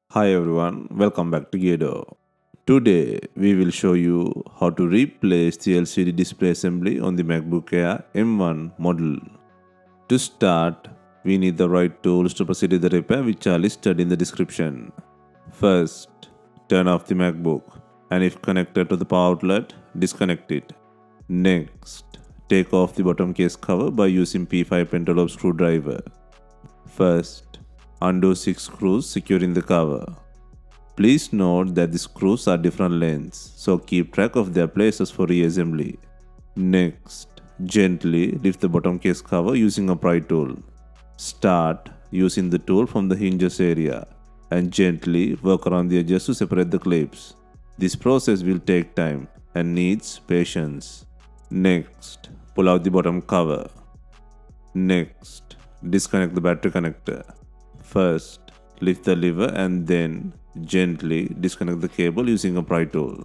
Hi everyone, welcome back to DYOR. Today we will show you how to replace the LCD display assembly on the MacBook Air M1 model. To start, we need the right tools to proceed with the repair which are listed in the description. First, turn off the MacBook and if connected to the power outlet, disconnect it. Next, take off the bottom case cover by using P5 pentalobe screwdriver. First, undo 6 screws securing the cover. Please note that the screws are different lengths, so keep track of their places for reassembly. Next, gently lift the bottom case cover using a pry tool. Start using the tool from the hinges area and gently work around the edges to separate the clips. This process will take time and needs patience. Next, pull out the bottom cover. Next, disconnect the battery connector. First, lift the lever and then gently disconnect the cable using a pry tool.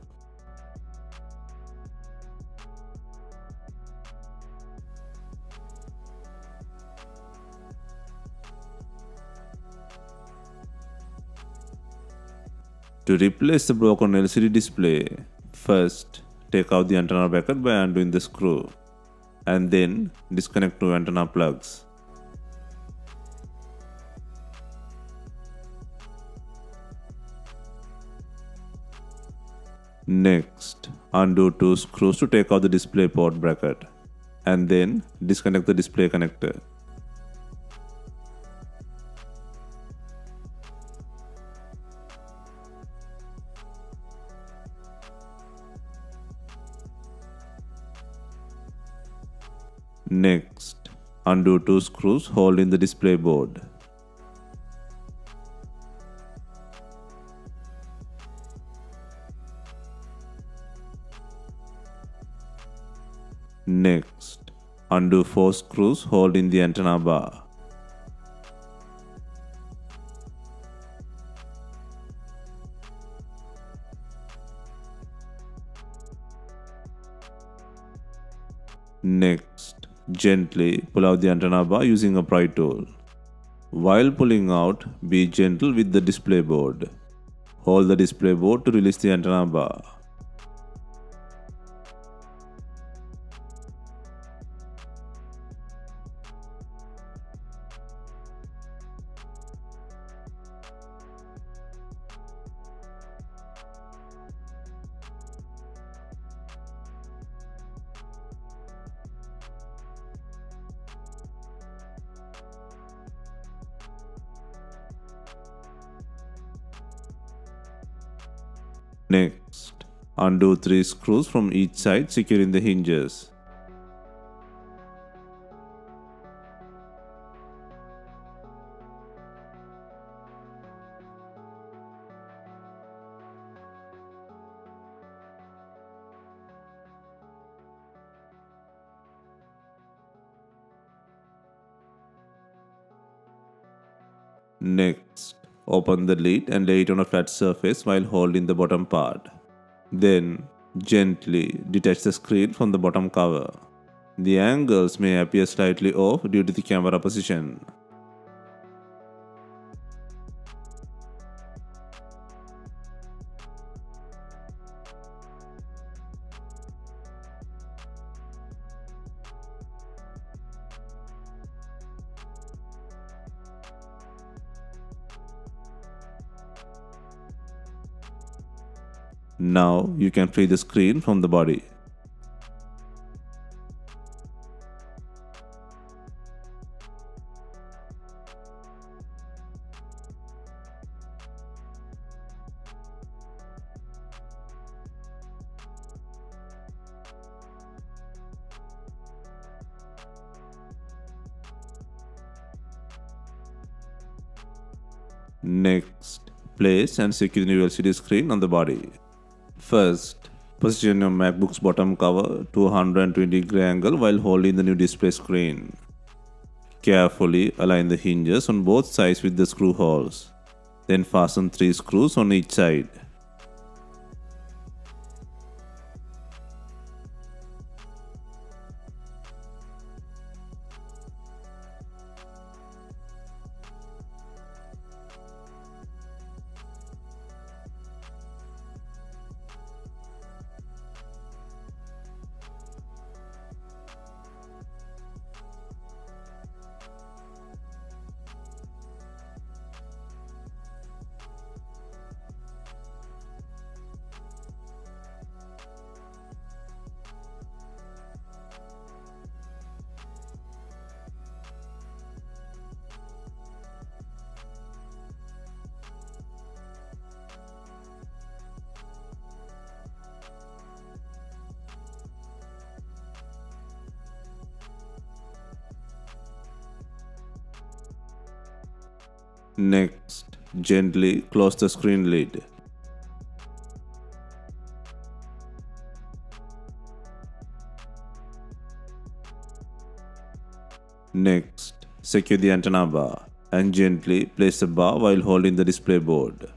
To replace the broken LCD display, first take out the antenna bracket by undoing the screw and then disconnect two antenna plugs. Next, undo two screws to take out the display port bracket and then disconnect the display connector. Next, undo two screws holding the display board. Next, undo 4 screws holding the antenna bar. Next, gently pull out the antenna bar using a pry tool. While pulling out, be gentle with the display board. Hold the display board to release the antenna bar. Next, undo 3 screws from each side securing the hinges. Next, open the lid and lay it on a flat surface while holding the bottom part. Then, gently detach the screen from the bottom cover. The angles may appear slightly off due to the camera position. Now you can free the screen from the body. Next, place and secure the new LCD screen on the body. First, position your MacBook's bottom cover to 120-degree angle while holding the new display screen. Carefully align the hinges on both sides with the screw holes. Then fasten 3 screws on each side. Next, gently close the screen lid. Next, secure the antenna bar and gently place the bar while holding the display board.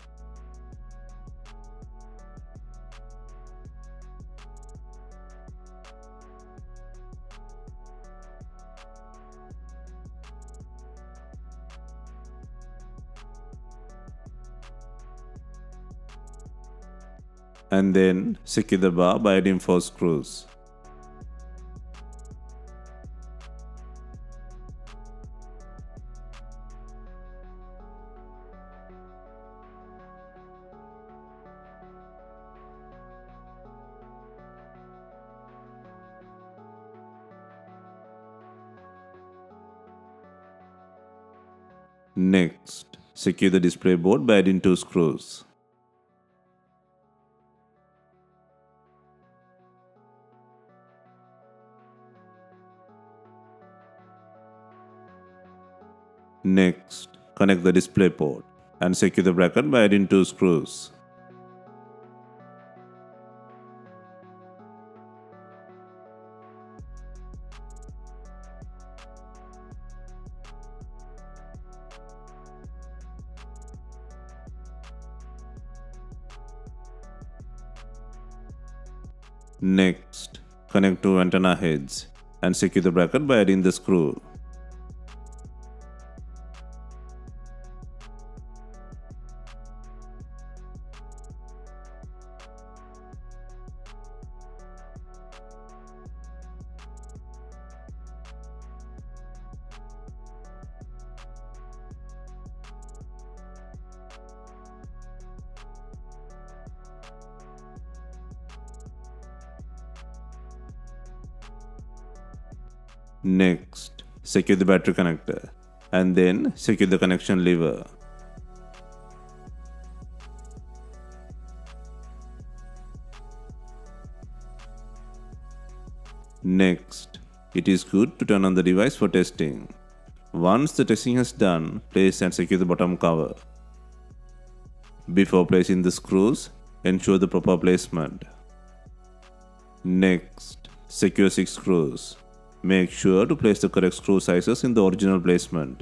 And then secure the bar by adding 4 screws. Next, secure the display board by adding 2 screws. Next, connect the display port and secure the bracket by adding 2 screws. Next, connect 2 antenna heads and secure the bracket by adding the screw. Next, secure the battery connector and then secure the connection lever. Next, it is good to turn on the device for testing. Once the testing has done, place and secure the bottom cover. Before placing the screws, ensure the proper placement. Next, secure 6 screws. Make sure to place the correct screw sizes in the original placement.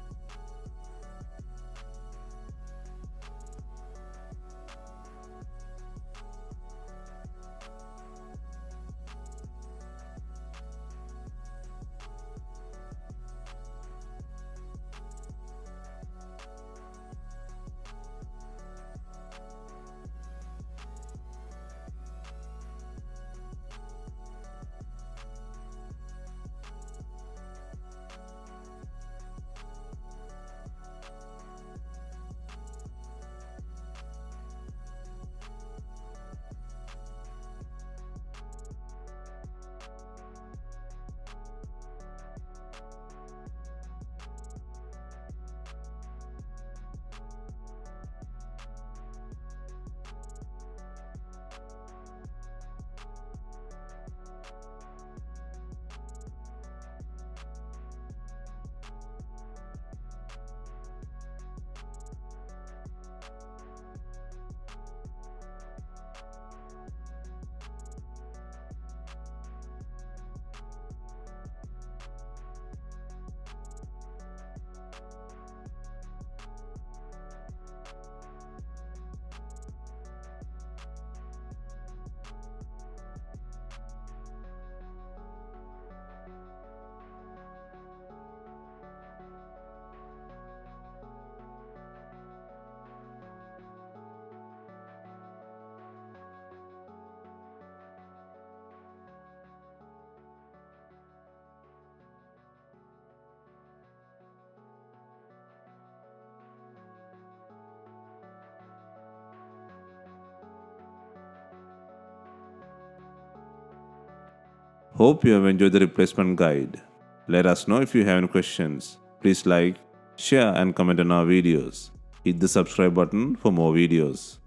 Hope you have enjoyed the replacement guide. Let us know if you have any questions. Please like, share and comment on our videos. Hit the subscribe button for more videos.